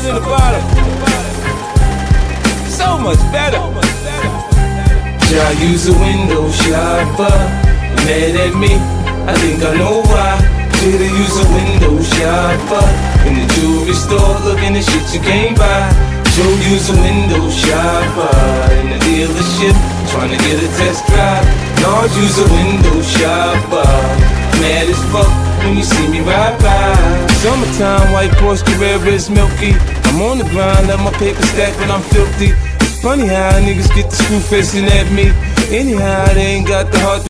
in the bottom. So much better. I use a window shopper. Mad at me, I think I know why. Shoulda use a window shopper. In the jewelry store, looking at shit you can't buy. Joe use a window shopper. In the dealership, trying to get a test drive. Lord use a window shopper. Mad as fuck when you see me ride by. Summertime, white Porsche Carrera is milky. I'm on the grind, let my paper stack when I'm filthy. It's funny how niggas get the screw facing at me. Anyhow, they ain't got the heart.